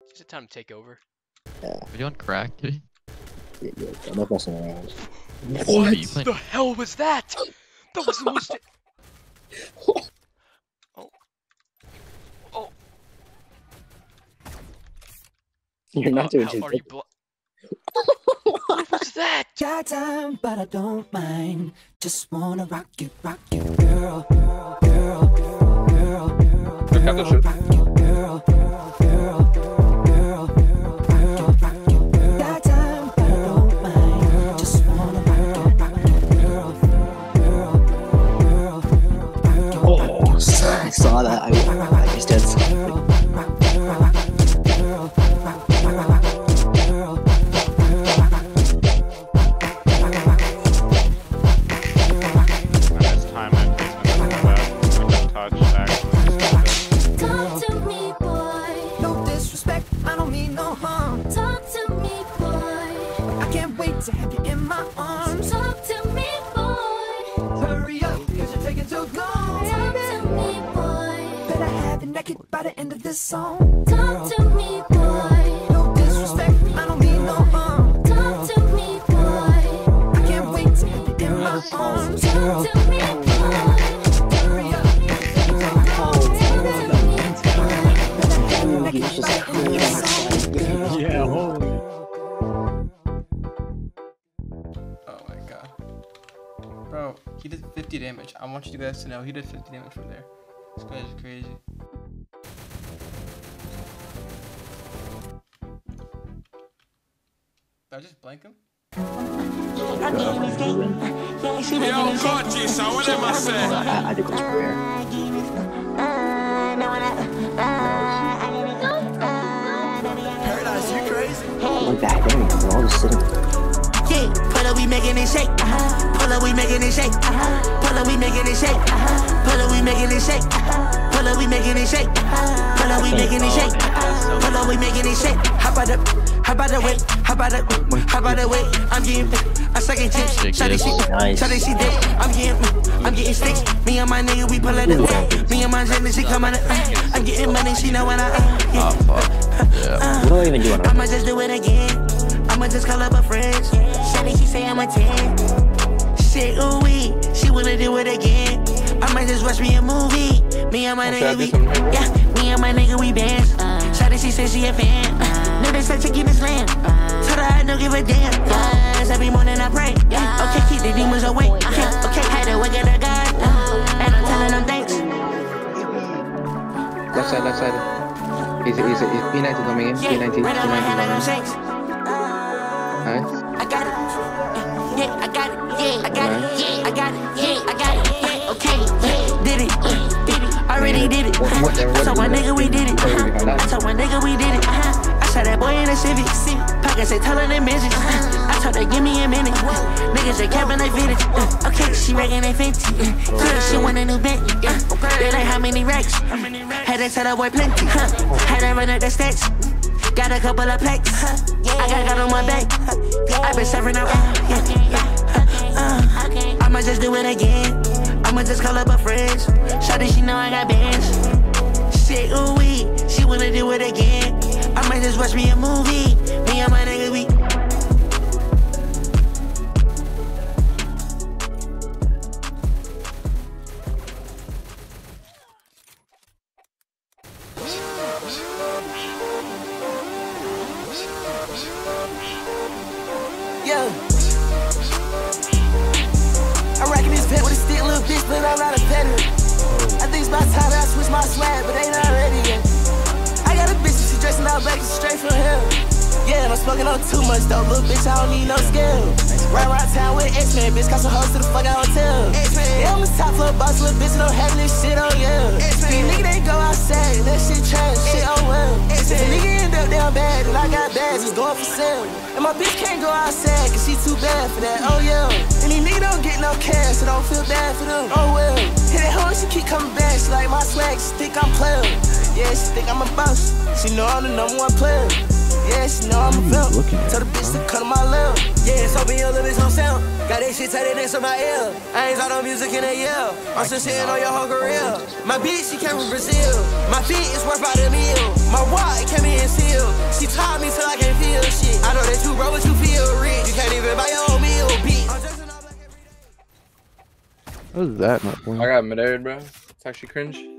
Is it time to take over? Yeah. Are you on crack? Yeah, I'm not messing around. What the hell was that? That was the most. Oh. Oh. You're not doing too Are good. you What was that? Shy time, but I don't mind. Just wanna rock you, girl, girl, girl, girl, girl, girl, rock you, girl, girl, girl, girl, girl, rock you, girl. Shy time, but I don't mind. Just wanna rock you, girl, girl, girl, girl. Oh, I saw that. I just did something. To have you in my arms. Talk to me, boy. Hurry up, cause you're taking too long. Talk to me, boy. Better have you naked by the end of this song. Talk to me, boy. No disrespect, I don't mean no harm. Talk to me, boy. I can't wait to have you in my arms. Talk to me, boy. Hurry up, Yeah, holy. Bro, he did 50 damage. I want you guys to know he did 50 damage from there. This guy is crazy. Did I just blank him? Yo, gorgeous, what am I saying? I did go square. Paradise, you crazy? Like that, there we go. We're all just sitting. Yeah, pull up, we making it shake. Pull up, we making it shake. Pull up, we making it shake. Pull up, we making it shake. Pull up, we making it shake. Pull up, we making it shake. Pull up, we making it shake. How about the weight? How about the weight? I'm getting I'm sucking chips. Shawty she dip. I'm getting sticks. Me and my nigga, we pull it up. Me and my nigga, she come on it. I'm getting money, she know when I What do I even do on I'ma just do it again. I'ma just call up her friends. Shawty, she say I'm a 10. Shit, ooh wee, she wanna do it again. I might just watch me a movie. Me and my nigga, me and my nigga, we bands. Shawty, she say she a fan. Know they start taking this land. Told her I don't give a damn. Every morning I pray. Okay, keep the demons away. Okay, had to wake up the God. And I'm telling them thanks. Left side. He's P90 coming in. P90 right on my hand like I'm coming in. shakes. Nice. I got it. Yeah, I got it. Yeah, I got it. Yeah, I got it. Yeah, I got it. Yeah, okay. Yeah, did it. Already did it. I told my nigga we did it. I told my nigga we did it. I shot that boy in a Civic. Pockets they telling them bitches. I told her give me a minute. Niggas they capping they vintage. Okay, she reckon they 50. Good, she want a new Bentley. They like how many racks. Had to tell that boy plenty. Had to run up the stats. Got a couple of plaques. I got on my back. I been serving out. I'ma just do it again. I'ma just call up her friends. Shawty, she know I got bands. Shit, ooh wee, she wanna do it again. I might just watch me a movie. Me and my nigga, we. Yo, I'm rocking this vet with a stick, little bitch, but I'm not a veteran. I think it's about time that I switch my swag, but they not ready yet. I got a bitch, she dressing out back, straight from hell. Yeah, and I'm smoking on too much though, little bitch, I don't need no skill. Ride around town with X-Men, bitch, cost a host to the fucking hotel. Yeah, I'm a top floor boss, little bitch, don't have this shit on you. These niggas, they go outside, that shit trash, shit oh well. If a nigga end up down bad, and I got bags, it's going for sale. And my bitch can't go outside, cause she too bad for that, oh yeah. And these niggas don't get no cash, so don't feel bad for them, oh well. Hit that hoe, she keep coming back, she like my swag, she think I'm playing. Yeah, she think I'm a boss, she know I'm the #1 player. Yeah, she know I'm a film. Tell the bitch to cut on my lip. Yeah, so me a little bitch on sound. Got that shit tighter than my ear. I ain't saw no music in a year. I'm still sitting on your whole career. My bitch, she came from Brazil. My feet is worth about $1 million. My wallet came in sealed. You taught me till I can't feel shit. I know that you broke, but you feel rich. You can't even buy your own meal, bitch. What was that, my boy? I got mid-aired, bro. It's actually cringe.